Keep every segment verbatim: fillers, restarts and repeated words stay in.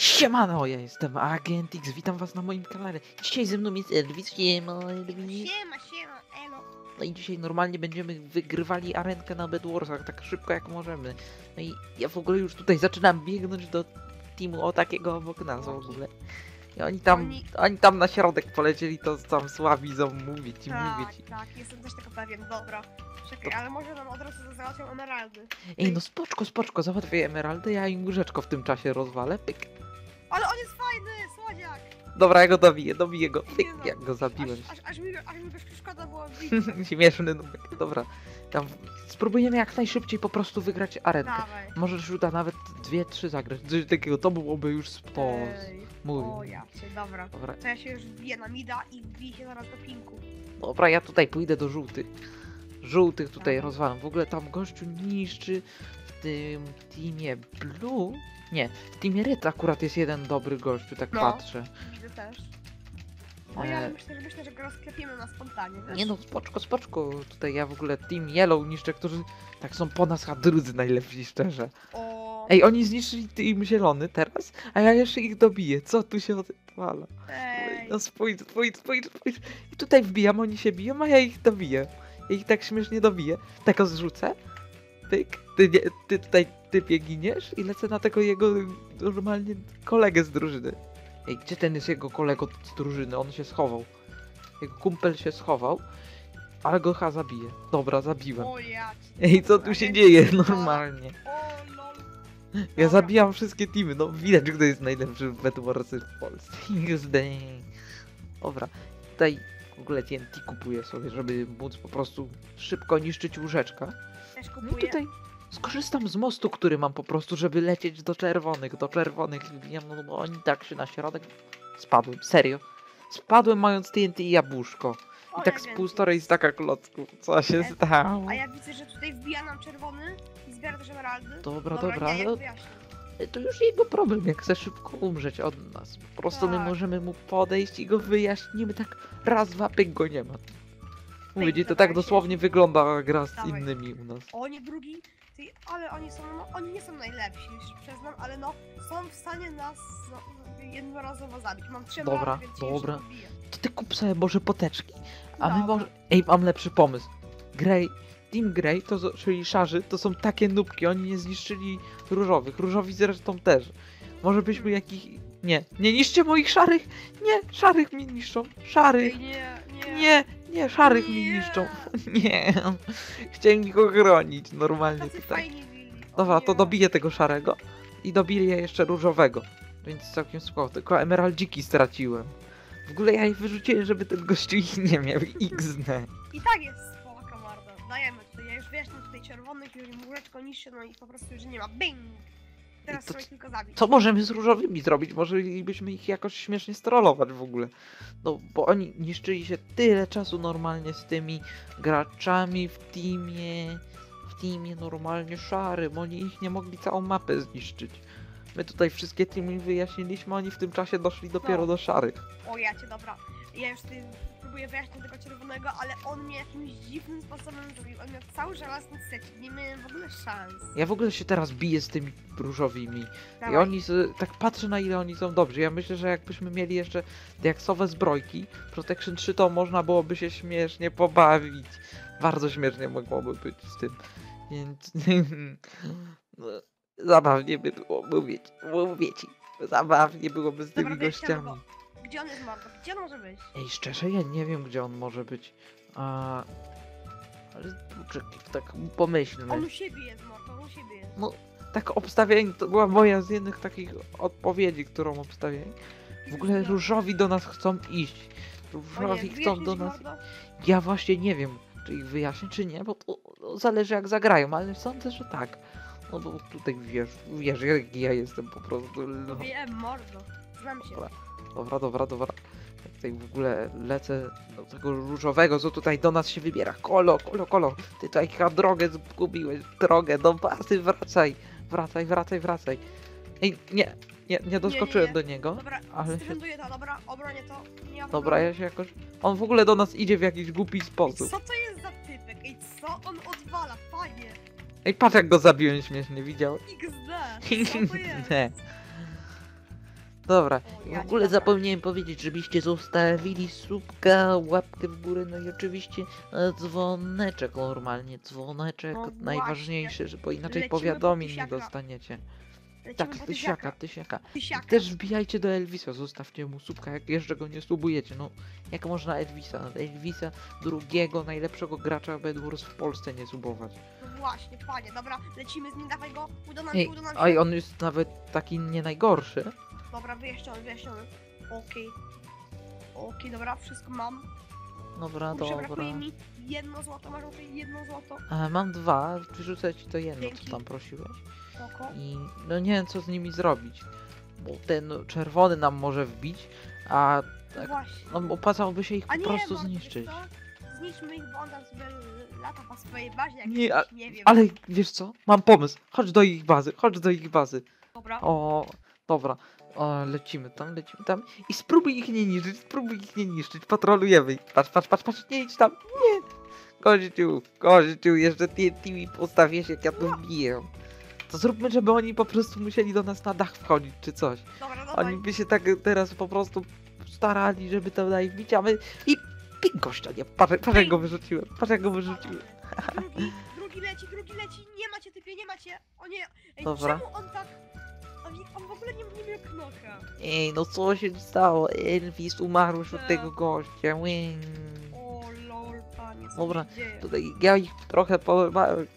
Siemano, ja jestem Agent X, witam was na moim kanale. Dzisiaj ze mną jest Elvis, siema Elvis. Siema, siema, elo. No i dzisiaj normalnie będziemy wygrywali arenkę na Bedwarsach, tak szybko jak możemy. No i ja w ogóle już tutaj zaczynam biegnąć do teamu o takiego obok nas w ogóle. I oni tam, Oni- oni tam na środek polecieli, to tam słabi są, mówię ci, mówię Tak, ci. tak, jestem też tego pewien, dobra. Czekaj, ale może nam od razu załatwią emeraldy. Ej, no spoczko, spoczko, załatwię emeraldę, ja im łóżeczko w tym czasie rozwalę, pyk. Ale on jest fajny, słodziak! Dobra, ja go dobiję, dobiję go, pyk, Nie no, jak go zabiłem. Aż, aż, aż, mi, aż mi już szkoda było bić. Śmieszny numer. Dobra, tam spróbujemy jak najszybciej po prostu wygrać arenkę. Dawaj. Może się uda nawet dwie, trzy zagrać. Coś takiego, to byłoby już stos. Ej, Mówię. O ja cię, dobra. Dobra, To ja się już wbiję na mida i wbiję się zaraz do pinku. dobra, ja tutaj pójdę do żółtych. Żółtych tutaj Dobra. rozwalam. W ogóle tam gościu niszczy w tym teamie blue. Nie, w teamie red akurat jest jeden dobry gościu, tak No. patrzę. Widzę też. O ja E, myślę, że myślę, że go rozklepiemy na spontanie, wiesz? Nie no, spoczko, spoczko. Tutaj ja w ogóle team yellow niszczę, którzy tak są po nas, a drudzy najlepsi, szczerze. O, Ej, oni zniszczyli team zielony teraz, a ja jeszcze ich dobiję. Co tu się odwala? ej. No spójrz, spójrz, spójrz, spójrz. I tutaj wbijam, oni się biją, a ja ich dobiję. Ja ich tak śmiesznie dobiję. Tego zrzucę. Pyk. Ty, nie, ty tutaj typie giniesz i lecę na tego jego normalnie kolegę z drużyny. Ej, gdzie ten jest jego kolego z drużyny? On się schował. Jego kumpel się schował, ale go ha zabiję. Dobra, zabiłem. O ja cię. Ej, co tu się dzieje normalnie? O lol. Ja Dobra. zabijam wszystkie teamy, no widać, kto jest najlepszy w Bedwarsy w Polsce. Dobra, tutaj w ogóle T N T kupuję sobie, żeby móc po prostu szybko niszczyć łóżeczka. Też No kupuję. i tutaj skorzystam z mostu, który mam po prostu, żeby lecieć do czerwonych, do czerwonych wbijam, no bo oni tak się na środek... Spadłem, serio. Spadłem mając T N T i jabłuszko. O, I tak ja z wiem. półtorej staka klocków. Co się E, stało? A ja widzę, że tutaj wbija nam czerwony i zbiera też emeraldy. Dobra, dobra, nie, no- jak wyjaśnię. To już jego problem, jak chce szybko umrzeć od nas. Po prostu my Tak. możemy mu podejść i go wyjaśnimy tak raz, dwa, pyk, go nie ma. Mówię ci, to dawaj tak się. dosłownie wygląda gra z Dawaj. innymi u nas. O, nie drugi. Ty, ale oni są, no, oni nie są najlepsi, już przyznam, ale no, są w stanie nas no, jednorazowo zabić. Mam trzy Dobra, emeraldy, więc się dobra. jeszcze pobiję. To ty kup sobie może poteczki, a my Dobra. może... Ej, mam lepszy pomysł. Grey, Team Grey, to, z- czyli szarzy, to są takie nubki, oni nie zniszczyli różowych. Różowi zresztą też. Może byśmy jakich... Nie, nie niszcie moich szarych! Nie, szarych mi niszczą. Szarych! Ej, nie, nie. Nie, nie, szarych mi Nie. niszczą. Nie, chciałem ich ochronić normalnie Tacy tutaj. fajni byli. O Dobra, to nie. dobiję tego szarego i dobiję jeszcze różowego. Więc całkiem spoko, tylko emeraldziki straciłem. W ogóle ja ich wyrzuciłem, żeby ten gościu ich nie miał. X D. I tak jest spoko, Marta. Dajemy tutaj, ja już wyjaśniam tutaj czerwonych, już im łóżeczko niszczy, no i po prostu już nie ma. Bing! Teraz to trzeba ich tylko zabić. Co możemy z różowymi zrobić? Może byśmy ich jakoś śmiesznie strollować w ogóle. No, bo oni niszczyli się tyle czasu normalnie z tymi graczami w teamie. W teamie normalnie szarym. Oni ich nie mogli całą mapę zniszczyć. My tutaj wszystkie teamy wyjaśniliśmy, oni w tym czasie doszli dopiero No. do szarych. O ja cię, dobra. Ja już tutaj próbuję wyjaśnić tego czerwonego, ale on mnie jakimś dziwnym sposobem zrobił. On miał cały żelazny set, nie miałem w ogóle szans. Ja w ogóle się teraz biję z tymi różowymi. I Dawaj. oni, z, tak patrzę na ile oni są dobrzy. Ja myślę, że jakbyśmy mieli jeszcze diaksowe zbrojki, Protection trzy, to można byłoby się śmiesznie pobawić. Bardzo śmiesznie mogłoby być z tym. Więc... no, zabawnie by było, mówię ci, mówię ci. Zabawnie byłoby z Dobra, tymi wyjaśniamy gościami. go. Gdzie on jest, Marta? Gdzie on może być? Ej, szczerze, ja nie wiem, gdzie on może być. A... Ale czekaj, tak pomyślmy. On u siebie jest, Marta, on u siebie jest. No, tak obstawienie, to była moja z jednych takich odpowiedzi, którą obstawiali. W ogóle różowi do nas chcą iść. O nie, Różowi chcą wyjaśnić, do nas... Marta? Ja właśnie nie wiem, czy ich wyjaśnię, czy nie, bo to no, zależy jak zagrają, ale sądzę, że tak. No bo tutaj wiesz, wiesz, jak ja jestem po prostu... No. Wiem, mordo. Znam się. Dobra. Dobra, dobra, dobra. Ja tutaj w ogóle lecę do tego różowego, co tutaj do nas się wybiera. Kolo, kolo, kolo. Ty tutaj chyba drogę zgubiłeś. Drogę do bazy, wracaj. Wracaj, wracaj, wracaj. Ej, nie, nie, nie doskoczyłem nie. do niego. Dobra, Ale się... zdefunduję to, dobra, obronię to. Nie ma Dobra, problemu. ja się jakoś... On w ogóle do nas idzie w jakiś głupi sposób. Co to jest za typek? Ej, co on odwala? Panie! Ej, patrz jak go zabiłem śmiesznie, widział? iks de! Co to jest? Nie. Dobra, O, w ja ogóle ci dobra. zapomniałem powiedzieć, żebyście zostawili subka, łapkę w górę, no i oczywiście e, dzwoneczek normalnie, dzwoneczek No właśnie. najważniejszy, że bo inaczej Lecimy po powiadomień nie tysiaka. dostaniecie. Lecimy Tak, po tysiaka, tysiaka. tysiaka. I Tysiaka. też wbijajcie do Elvisa, zostawcie mu subka, jak jeszcze go nie subujecie, no jak można Elvisa, Elvisa drugiego najlepszego gracza Bedwars w Polsce nie subować. No właśnie, panie, dobra, lecimy z nim, dawaj go, uda nam Ej, się, uda nam się. a i on jest nawet taki nie najgorszy. Dobra, wyjaśniony, wyjaśniony. Okej. Okej, dobra, wszystko mam. Dobra, Kurczę, dobra. brakuje mi jedno złoto, masz tutaj jedno złoto. A, mam dwa, przerzucę ci to jedno, Dzięki. co tam prosiłeś. Spoko. I no nie wiem co z nimi zrobić. Bo ten czerwony nam może wbić, a tak, Właśnie. no, opłacałoby się ich A po nie, prostu Mordo, wiesz zniszczyć. co? Zniszczmy ich, bo on tam sobie lata po swojej bazie, jak Nie, nie, a- nie wiem. Ale wiesz co? Mam pomysł. Chodź do ich bazy, chodź do ich bazy. Dobra. O, dobra. O, lecimy tam, lecimy tam. I spróbuj ich nie niszczyć, spróbuj ich nie niszczyć. Patrolujemy ich. Patrz, patrz, patrz, patrz, nie idź tam. Nie. Gościu, gościu, jeszcze T N T mi postawisz, jak ja to wbiję. To zróbmy, żeby oni po prostu musieli do nas na dach wchodzić, czy coś. Dobra, dawaj. Oni by się tak teraz po prostu starali, żeby to daj wbić, a my... I pik gościa, nie, patrz, patrz jak go wyrzuciłem, patrz jak go wyrzuciłem. Drugi, drugi leci, drugi leci, nie macie typie, nie macie. O nie, ej, Dobra. czemu on tak... On, on w ogóle nie, nie miał knoka. Ej, no co się stało? Elvis umarł już od Tak. tego gościa, Łyn. O lol, panie, co Dobra, się dzieje? Tutaj ja ich trochę połamałem.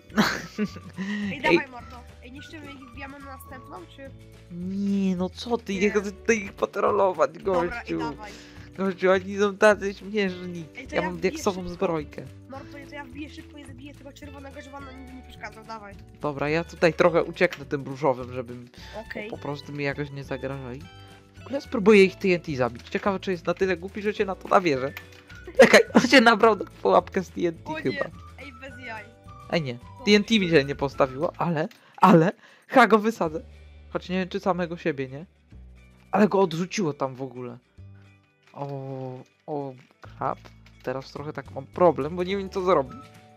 Ej, Ej, dawaj mordo. Ej, niszczymy ich, wbijamy na następną, czy... nie, no co ty, Nie. nie chcę tutaj ich patrolować, Dobra, ej, gościu. dawaj. Gościu, oni są tacy śmieszni. Ej, to Ja ja mam wbiję diaksową szybko. zbrojkę. Mordo, to ja wbiję szybko i zabiję tego czerwonego, żeby on nam nie przeszkadzał, dawaj. Dobra, ja tutaj trochę ucieknę tym różowym, żeby Okej. po prostu mi jakoś nie zagrażali. W ogóle spróbuję ich T N T zabić. Ciekawe, czy jest na tyle głupi, że cię na to nawierzę. Czekaj, on się nabrał na pułapkę z T N T O nie, chyba. ej, bez jaj. Ej nie, T N T mi się nie postawiło, ale, ale, ha go wysadzę. Choć nie wiem, czy samego siebie, nie? Ale go odrzuciło tam w ogóle. O, o, crap. Teraz trochę tak mam problem, bo nie wiem co zrobić.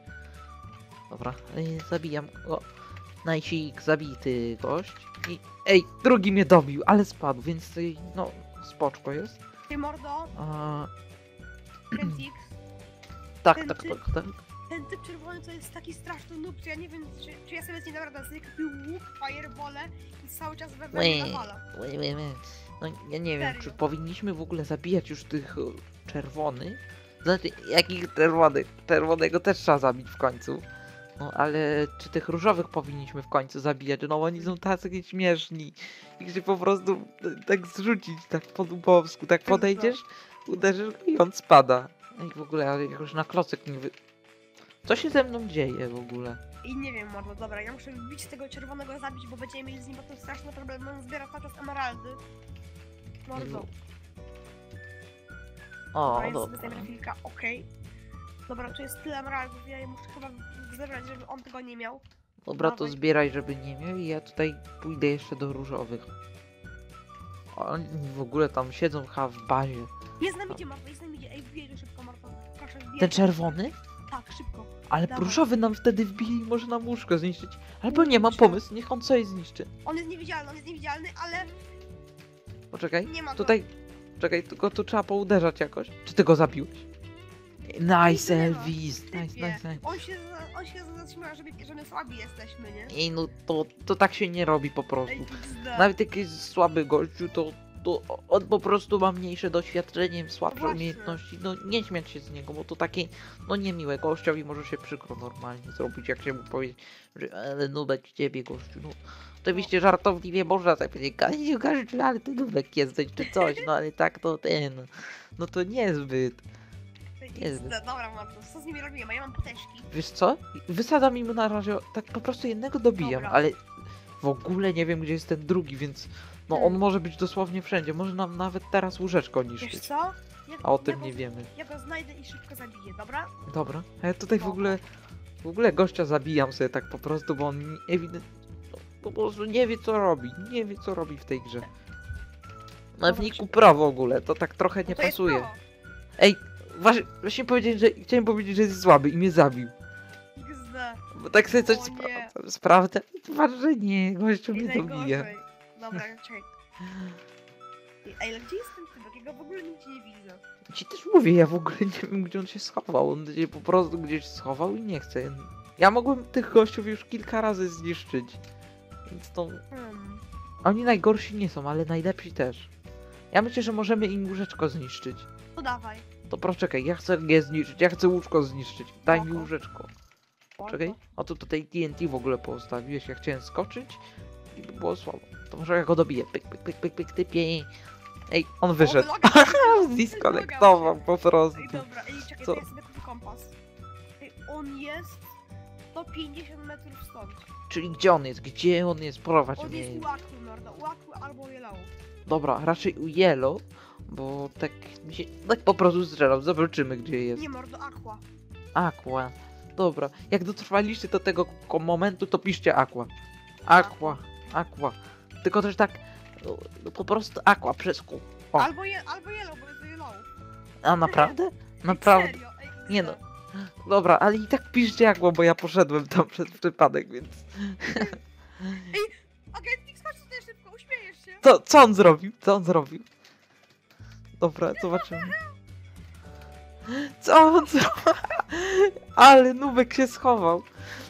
Dobra, ej, zabijam go. Najsik zabity gość. I, ej, drugi mnie dobił, ale spadł, więc tutaj, no, spoczko jest. Ty mordo, A, Kentix, tak, Ten tak, ty- tak, tak. ten typ czerwony to jest taki straszny noob, że ja nie wiem, czy, czy ja sobie z nim naprawdę sobie kupił łuk, firebole i cały czas we mnie Łe, nawala. łe, łe, łe. No ja nie wiem, czy Serio. powinniśmy w ogóle zabijać już tych e, czerwonych? Znaczy, jakich czerwonych? Czerwonego też trzeba zabić w końcu. No ale czy tych różowych powinniśmy w końcu zabijać? No oni są tacy śmieszni. Ich się po prostu e, tak zrzucić, tak po dubowsku, tak podejdziesz, uderzysz go i on spada. No i w ogóle ale jakoś na klocek nie wy... Co się ze mną dzieje w ogóle? I nie wiem, mordo, dobra, ja muszę wbić tego czerwonego zabić, bo będziemy mieli z nim potem straszne problemy, on zbiera cały czas emeraldy. Mordo, O, dobra, jest sobie dobra. zajmę chwilkę, okej. Dobra, tu jest tyle emeraldów, ja je muszę chyba zebrać, żeby on tego nie miał. Dobra, to Dawaj. zbieraj, żeby nie miał i ja tutaj pójdę jeszcze do różowych. Oni w ogóle tam siedzą chyba w bazie. Jest nam idzie, Marto, jest nam idzie, ej, wbijaj tu szybko, Marto, proszę, wbijaj. Ten czerwony? Tak, szybko. Ale Dawaj. różowy nam wtedy wbije i może nam łóżko zniszczyć. Albo nie, mam Kurczę. pomysł, niech on coś zniszczy. On jest niewidzialny, on jest niewidzialny, ale Poczekaj, nie ma go. tutaj... Czekaj, tylko tu trzeba pouderzać jakoś. Czy ty go zabiłeś? Nice, Nie ma. Elvis, nice, Typie, nice, nice. On się, za- on się zatrzyma, że, że my słabi jesteśmy, nie? Ej, no to, to tak się nie robi po prostu. Ej, pizda. Nawet jak jest słaby gościu, to, to on po prostu ma mniejsze doświadczenie, słabsze Właśnie. umiejętności. No nie śmiać się z niego, bo to takie, no niemiłe. Gościowi może się przykro normalnie zrobić, jak się mu powie, że ale nubek ciebie gościu, no. Oczywiście żartobliwie można tak powiedzieć, Kaziu, Kaziu, ale ty nubek jesteś, czy coś, no ale tak to ten, no to niezbyt. Ej, jest. pizda. Dobra, Marto, co z nimi robimy? A ja mam poteczki. Wiesz co? Wysadzam im na razie, tak po prostu jednego dobijam, Dobra. ale w ogóle nie wiem, gdzie jest ten drugi, więc no on Hmm. może być dosłownie wszędzie, może nam nawet teraz łóżeczko Wiesz niszczyć, co? Ja, a o ja tym go, nie wiemy. Ja go znajdę i szybko zabiję, dobra? Dobra, a ja tutaj w No. ogóle, w ogóle gościa zabijam sobie tak po prostu, bo on ewidentnie, no, po prostu nie wie co robi, nie wie co robi w tej grze. Na Dobra, wniku szybko. pro w ogóle, to tak trochę nie No to jest pasuje. pro. Ej, właśnie, właśnie powiedziałem, że chciałem powiedzieć, że jest słaby i mnie zabił. iks de. Bo tak sobie coś O spra nie. sprawdzę. Patrz, że nie, gościu Ej, mnie dobije. najgorzej. Dobra, czekaj. Ej, ale gdzie jest ten typek? Ja go w ogóle nigdzie nie widzę. Ci też mówię, ja w ogóle nie wiem, gdzie on się schował. On się po prostu gdzieś schował i nie chce. Ja mogłem tych gościów już kilka razy zniszczyć. Więc to... Hmm. Oni najgorsi nie są, ale najlepsi też. Ja myślę, że możemy im łóżeczko zniszczyć. To dawaj. To poczekaj, ja chcę je zniszczyć, ja chcę łóżko zniszczyć. Daj mi Spoko. łóżeczko. Spoko. Czekaj, o tu tutaj T N T w ogóle postawiłeś, ja chciałem skoczyć i by było słabo. To może ja go dobiję. Pyk, pyk, pyk, pyk, pyk, typie. Ej, on wyszedł. O, wylogał się. Zdiskonektował po prostu. Ej, dobra, ej, czekaj, Co? to ja sobie kupię kompas. Ej, on jest sto pięćdziesiąt metrów stąd. Czyli gdzie on jest? Gdzie on jest? Prowadź On mnie. jest u Akły, mordo, u Akły albo Yellow. Dobra, raczej u Yellow, bo tak mi się, tak po prostu strzelał. Zobaczymy, gdzie jest. Nie, mordo, Aqua. Aqua. Dobra, jak dotrwaliście do tego ko- momentu, to piszcie Aqua. Aqua, Aqua. Tylko też tak, no, no po prostu Aqua przez kół. O. Albo, je, albo Yellow, bo jest do Yellow. A naprawdę? Ej, Naprawdę? serio, ej, Nie no. Dobra, ale i tak piszcie Aqua, bo ja poszedłem tam przez przypadek, więc... Agent X, chodź tutaj szybko, uśmiejesz się. Co, co on zrobił? Co on zrobił? Dobra, zobaczymy. Co on zrobił? Ale Nubek się schował.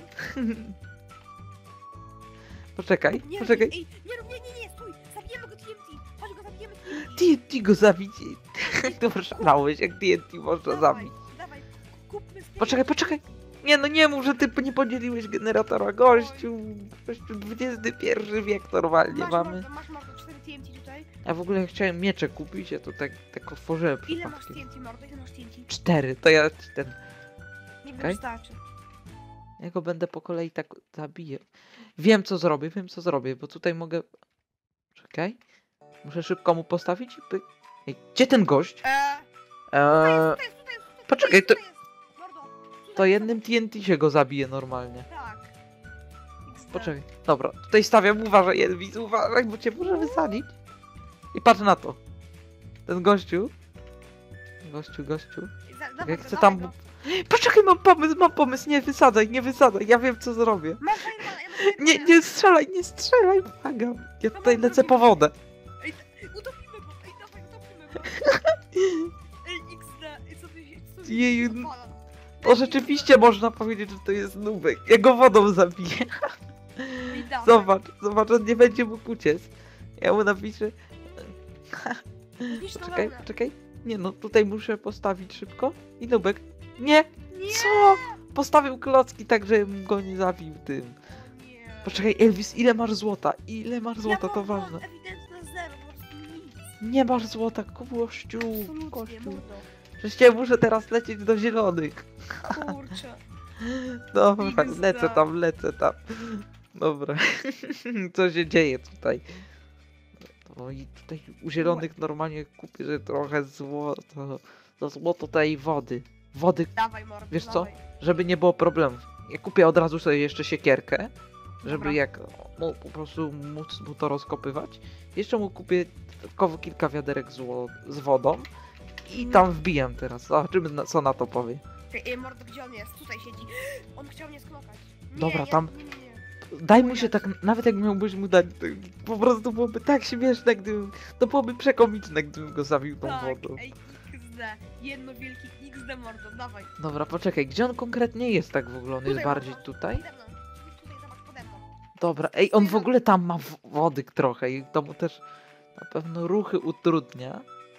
Poczekaj, Nie, poczekaj. Ej, nie, rób, nie, nie, nie, stój, zabijemy go T N T. Chodź go, zabijemy T N T. T N T go zabić. To szalałeś, jak T N T można Dawaj, zabić. dawaj, kupmy z Poczekaj, poczekaj. Nie no nie mów, że ty nie podzieliłeś generatora. Gościu, gościu, dwudziesty pierwszy wiek normalnie Masz, mamy. mordo, masz mordo, cztery T N T tutaj. Ja w ogóle chciałem miecze kupić, ja to tak, tak otworzyłem Ile masz przypadkiem. T N T, mordo, ile masz T N T? Cztery, to ja ci ten... Nie wiem, Okej. wystarczy. Ja go będę po kolei tak zabiję. Wiem co zrobię, wiem co zrobię, bo tutaj mogę... Czekaj. Muszę szybko mu postawić i pyk. Ej, gdzie ten gość? Eee, Eee, tutaj jest, tutaj jest, tutaj jest, poczekaj, tutaj to- jest, mordo, tutaj to jest, jednym T N T się go zabije normalnie. Tak. X D. Poczekaj. Dobra, tutaj stawiam, uważaj Elvis, uważaj, bo cię może wysadzić. I patrz na to. Ten gościu. Gościu, gościu. Za- dawaj Jak go, chcę dawaj tam... go. Poczekaj, mam pomysł, mam pomysł, nie wysadzaj, nie wysadzaj, ja wiem co zrobię. Mam Fireballa, ja mam Fireballa. Nie, nie strzelaj, nie strzelaj, błagam. Ja tutaj lecę po wodę. Ej, utopimy go, ej, dawaj, utopimy go. Ej, X D, ej, co ty się, co ty Jeju, się odpala? To rzeczywiście można powiedzieć, że to jest nubek. Ja go wodą zabiję. Ej, dawaj. Zobacz, zobacz, on nie będzie mógł uciec. Ja mu napiszę... Zniszcz tą Poczekaj, wełnę. poczekaj. Nie no, tutaj muszę postawić szybko. I nubek. Nie! Nie, Co? Postawił klocki tak, żebym go nie zabił tym. nie. Poczekaj, Elvis, ile masz złota? Ile masz Ja złota, to mam ważne. ewidentne zero, po prostu nic. Nie masz złota, kościu, Absolutnie, kościół. mordo. Przecież ja muszę teraz lecieć do zielonych. Kurczę. Dobra, X D. lecę tam, lecę tam. Dobra. Co się dzieje tutaj? No i tutaj u zielonych normalnie kupię że trochę złoto. To złoto tej wody. Wody, Dawaj, mordo, Wiesz co? dawaj. żeby nie było problemów. Ja kupię od razu sobie jeszcze siekierkę, żeby Dobra. jak mu po prostu móc mu to rozkopywać. Jeszcze mu kupię dodatkowo kilka wiaderek zło z wodą i tam wbijam teraz. Zobaczymy na, co na to powie. Ej, ej, mordo, gdzie on jest? Tutaj siedzi. On chciał mnie sknokać. Nie, Dobra, nie, tam- Nie, nie, nie. Daj mu się tak, nawet jak miałbyś mu dać, to po prostu byłoby tak śmieszne, gdybym, to byłoby przekomiczne, gdybym go zabił tą Tak, wodą. ej, X D. Jedno wielkie X D, mordo, dawaj. Dobra, poczekaj, gdzie on konkretnie jest tak w ogóle? On jest Tutaj, bardziej mordo, tutaj? Pode mną. Tutaj, zobacz, pode mną. Dobra, ej, on w ogóle tam ma w- wody trochę i to mu też na pewno ruchy utrudnia.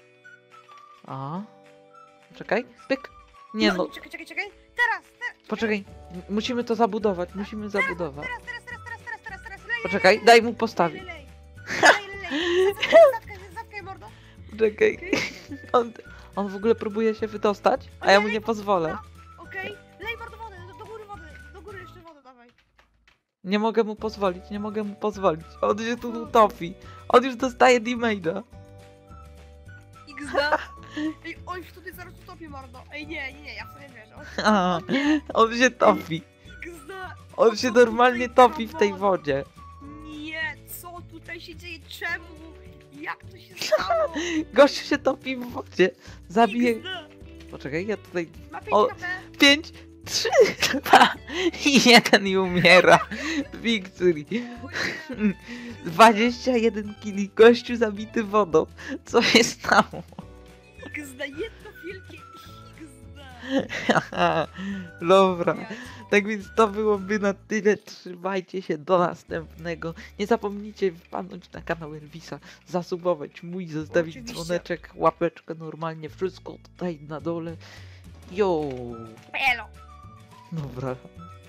A. Czekaj, pyk. Nie no, Czekaj, czekaj, czekaj. Teraz, teraz, poczekaj, m- musimy to zabudować, musimy zabudować. teraz, teraz, teraz, teraz, teraz, teraz, teraz. Lej, Poczekaj, lej, daj mu lej, postawić. lej, lej. Lej, lej, lej. Zatkaj, zatkaj, zatkaj, mordo. Poczekaj. On, on w ogóle próbuje się wydostać, a ja mu nie pozwolę. Okej, lej mordo wodę, do, do góry wody, do góry jeszcze wodę dawaj. Nie mogę mu pozwolić, nie mogę mu pozwolić. On się tu utopi. On już dostaje damage'a. X D. Ej, on się tutaj zaraz utopi, mordo. Ej, nie, nie, nie, ja w to nie wierzę. On- A, on się topi. X D. On się co normalnie tutaj topi w za tej woda? wodzie. Nie, co tutaj się dzieje? Czemu? Jak to się stało? Gościu się topi w wodzie. Zabije. X D. Poczekaj, ja tutaj. Ma O, pięć K P. Pięć, trzy, dwa, jeden i umiera. Victory. dwadzieścia jeden kili, gościu zabity wodą. Co się stało? Gzda, jedno wielkie gzda. Haha, dobra. Tak więc to byłoby na tyle. Trzymajcie się do następnego. Nie zapomnijcie wpadnąć na kanał Elvisa, zasubować mój, zostawić Oczywiście. dzwoneczek, łapeczkę, normalnie wszystko tutaj na dole. Yo! Elo. Dobra.